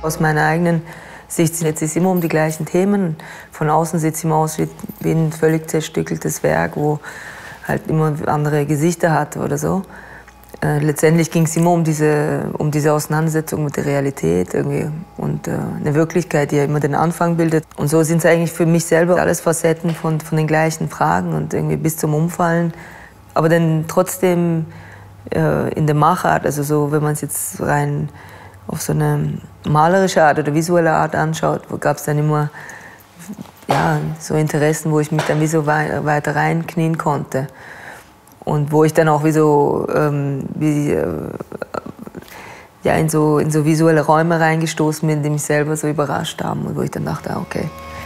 Aus meiner eigenen Sicht setze ich immer um die gleichen Themen. Von außen sieht es immer aus wie ein völlig zerstückeltes Werk, wo halt immer andere Gesichter hat oder so. Letztendlich ging es immer um diese Auseinandersetzung mit der Realität irgendwie und eine Wirklichkeit, die ja immer den Anfang bildet. Und so sind es eigentlich für mich selber alles Facetten von den gleichen Fragen und irgendwie bis zum Umfallen. Aber dann trotzdem in der Machart, also so, wenn man es jetzt rein auf so eine malerische Art oder visuelle Art anschaut, gab es dann immer ja, so Interessen, wo ich mich dann wie so weiter reinknien konnte. Und wo ich dann auch wie so, ja, in so visuelle Räume reingestoßen bin, die mich selber so überrascht haben und wo ich dann dachte, okay.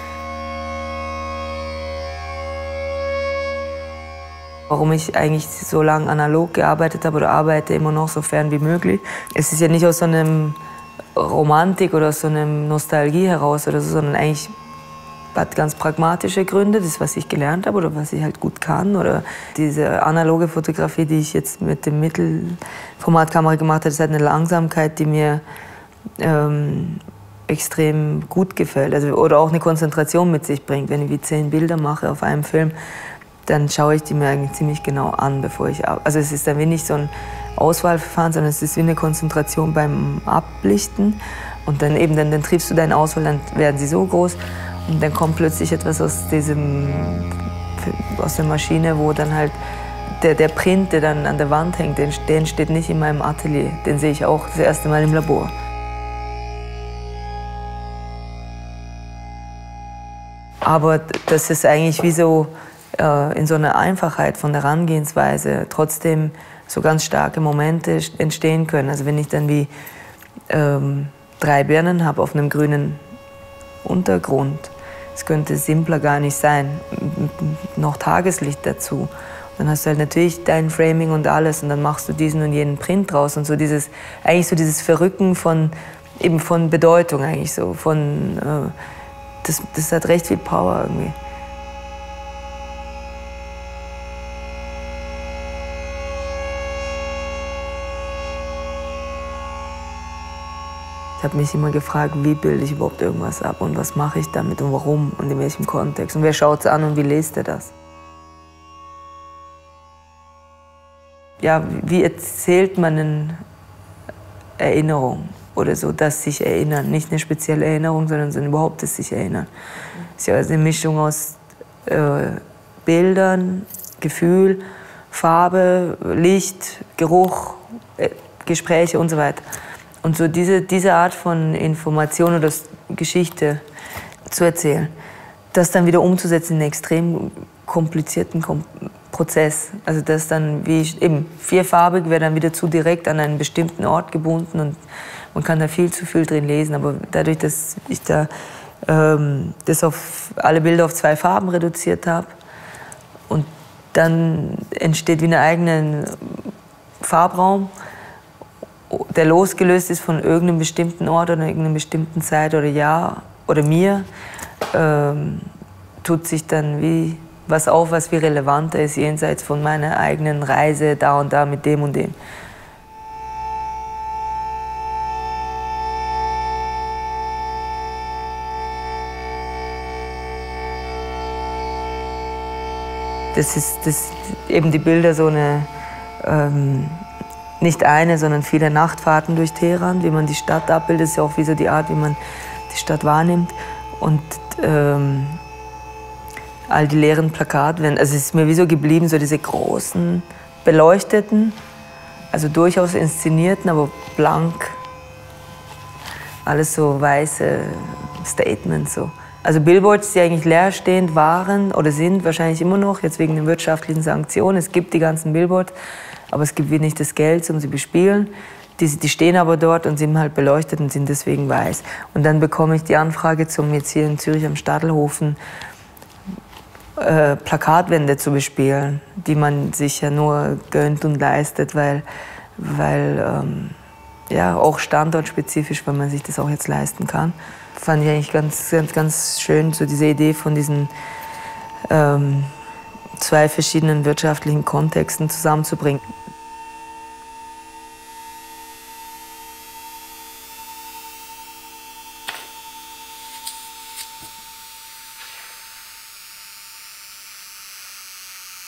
Warum ich eigentlich so lange analog gearbeitet habe oder arbeite immer noch so fern wie möglich. Es ist ja nicht aus so einem Romantik oder aus so einem Nostalgie heraus oder so, sondern eigentlich hat ganz pragmatische Gründe, das, was ich gelernt habe oder was ich halt gut kann. Oder diese analoge Fotografie, die ich jetzt mit dem Mittelformatkamera gemacht habe, das hat eine Langsamkeit, die mir extrem gut gefällt. Also, oder auch eine Konzentration mit sich bringt. Wenn ich wie 10 Bilder mache auf einem Film, dann schaue ich die mir eigentlich ziemlich genau an, bevor ich arbeite. Also es ist dann wie nicht so ein Auswahlverfahren, sondern es ist wie eine Konzentration beim Ablichten. Und dann eben, dann triffst du deine Auswahl, dann werden sie so groß. Und dann kommt plötzlich etwas aus der Maschine, wo dann halt der Print, der dann an der Wand hängt, der entsteht nicht in meinem Atelier. Den sehe ich auch das erste Mal im Labor. Aber das ist eigentlich wie so in so einer Einfachheit von der Herangehensweise trotzdem so ganz starke Momente entstehen können. Also wenn ich dann wie 3 Birnen habe auf einem grünen Untergrund, es könnte simpler gar nicht sein, noch Tageslicht dazu. Dann hast du halt natürlich dein Framing und alles und dann machst du diesen und jenen Print draus und so dieses, eigentlich so dieses Verrücken von Bedeutung eigentlich so, das hat recht viel Power irgendwie. Ich habe mich immer gefragt, wie bilde ich überhaupt irgendwas ab und was mache ich damit und warum und in welchem Kontext und wer schaut es an und wie liest er das. Ja, wie erzählt man eine Erinnerung oder so, das sich erinnern, nicht eine spezielle Erinnerung, sondern so überhaupt das sich erinnern. Es ist ja also eine Mischung aus Bildern, Gefühl, Farbe, Licht, Geruch, Gespräche und so weiter. Und so diese Art von Information oder Geschichte zu erzählen, das dann wieder umzusetzen in einen extrem komplizierten Prozess. Also das dann wie eben vierfarbig wäre dann wieder zu direkt an einen bestimmten Ort gebunden und man kann da viel zu viel drin lesen. Aber dadurch, dass ich da das auf alle Bilder auf 2 Farben reduziert habe und dann entsteht wie ein eigener Farbraum, der losgelöst ist von irgendeinem bestimmten Ort oder irgendeiner bestimmten Zeit oder Jahr oder mir, tut sich dann wie was auf, was wie relevanter ist jenseits von meiner eigenen Reise da und da mit dem und dem. Das ist eben die Bilder so eine nicht eine, sondern viele Nachtfahrten durch Teheran, wie man die Stadt abbildet, ist ja auch wie so die Art, wie man die Stadt wahrnimmt. Und all die leeren Plakatwände, also es ist mir wie so geblieben, so diese großen, beleuchteten, also durchaus inszenierten, aber blank, alles so weiße Statements. So. Also Billboards, die eigentlich leerstehend waren oder sind, wahrscheinlich immer noch, jetzt wegen den wirtschaftlichen Sanktionen. Es gibt die ganzen Billboards, aber es gibt nicht das Geld, um sie bespielen. Die stehen aber dort und sind halt beleuchtet und sind deswegen weiß. Und dann bekomme ich die Anfrage, jetzt hier in Zürich am Stadelhofen Plakatwände zu bespielen, die man sich ja nur gönnt und leistet, weil ja, auch standortspezifisch, weil man sich das auch jetzt leisten kann. Fand ich eigentlich ganz schön, so diese Idee von diesen 2 verschiedenen wirtschaftlichen Kontexten zusammenzubringen.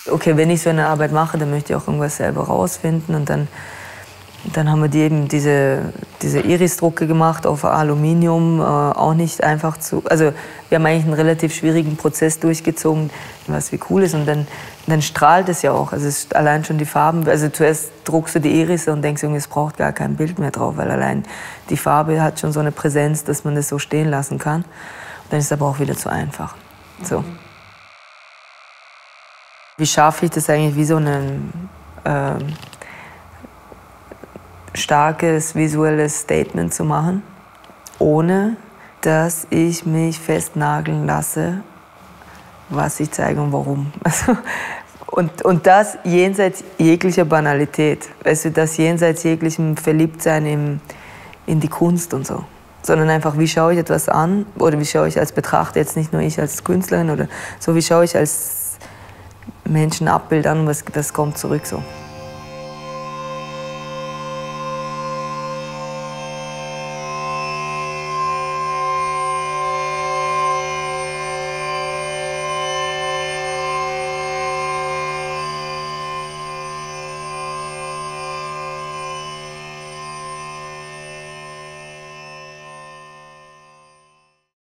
okay, wenn ich so eine Arbeit mache, dann möchte ich auch irgendwas selber rausfinden. Und dann haben wir eben diese Iris-Drucke gemacht auf Aluminium, auch nicht einfach zu. Also wir haben eigentlich einen relativ schwierigen Prozess durchgezogen, was wie cool ist. Und dann strahlt es ja auch. Also es ist allein schon die Farben. Also zuerst druckst du die Iris und denkst, es braucht gar kein Bild mehr drauf, weil allein die Farbe hat schon so eine Präsenz, dass man das so stehen lassen kann. Und dann ist es aber auch wieder zu einfach. So. Wie schaffe ich das eigentlich, wie so ein starkes visuelles Statement zu machen, ohne dass ich mich festnageln lasse, was ich zeige und warum. Also, und das jenseits jeglicher Banalität, weißt du, das jenseits jeglichem Verliebtsein in die Kunst und so. Sondern einfach, wie schaue ich etwas an oder wie schaue ich als Betrachter, jetzt nicht nur ich als Künstlerin oder so, wie schaue ich als Menschenabbild an, was kommt zurück so.